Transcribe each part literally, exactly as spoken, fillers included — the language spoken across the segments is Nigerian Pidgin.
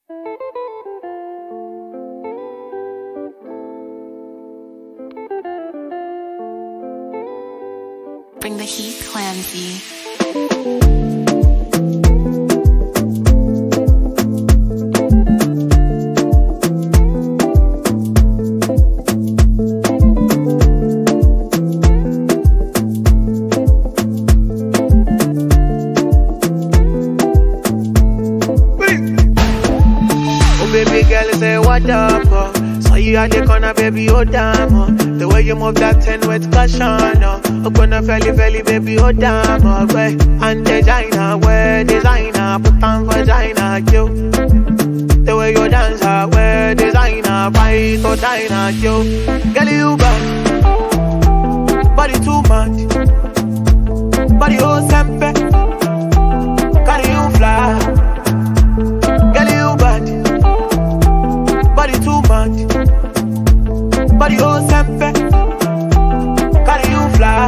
Bring the heat, Clancy. Baby girl, say what up, oh. Saw you at the corner, baby, oh damn, oh. The way you move that ten with caution, oh. Open a felly, felly, baby, oh damn, oh. Way and designer, wear designer, put on vagina, yo. The way you dance, ah, wear designer, fight or diner, yo. Girl, you bad, body too much, body oh sempe, carry you fly. Girl, you bad, body too much, body oh sempe, carry you fly.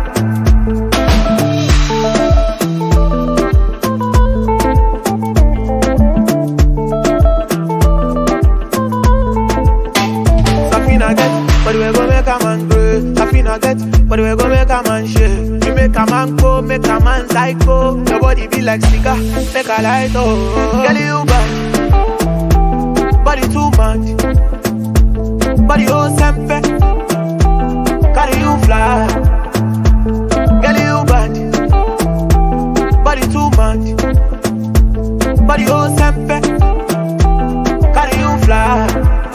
Safina get, but we go make a man grow. Safina get, but we go make a man shake. You make a man go, make a man psycho. Your body be like cigar, make a light oh. Girl, you bad, body too much, body oh sempe, carry you fly. Girl, you bad, body too much, body oh sempe, carry you fly.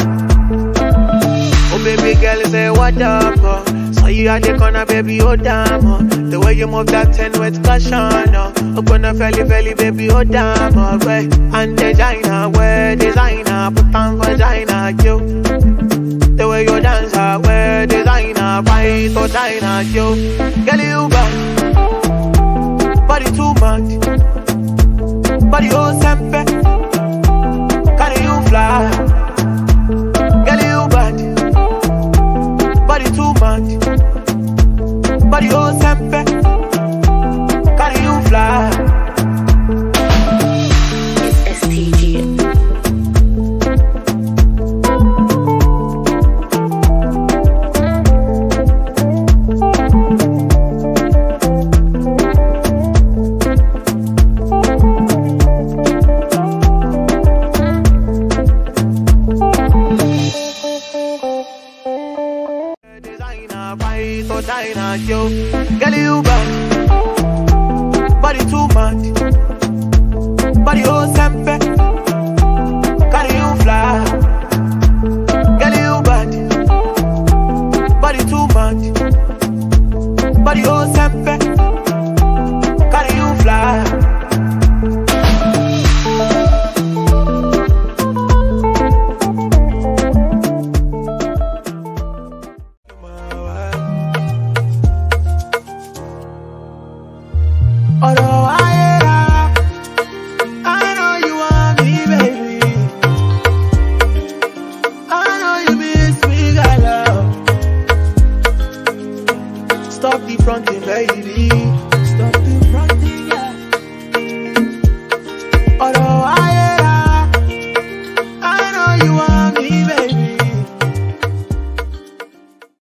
Oh baby girl, say what up, oh. Saw you at the corner, baby, oh damn, oh. The way you move that ten with caution, oh. Open a felly, felly, baby, oh damn, oh. Way and designer, wear designer, put on vagina, yo. The way you dance, ah, wear designer, fight or diner, yo. Girl, you bad, body too much, body oh sempe, carry you fly. Girl, you bad, body too much, body oh sempe, carry you fly. It's S T G. Designer, fight or diner, yo. Girl, you bad, body too much, body oh sempe, carry you fly. Girl, you bad, body too much, body oh sempe, carry you fly. Although I, I know you want me, baby. I know you miss me, girl. Stop the fronting, baby.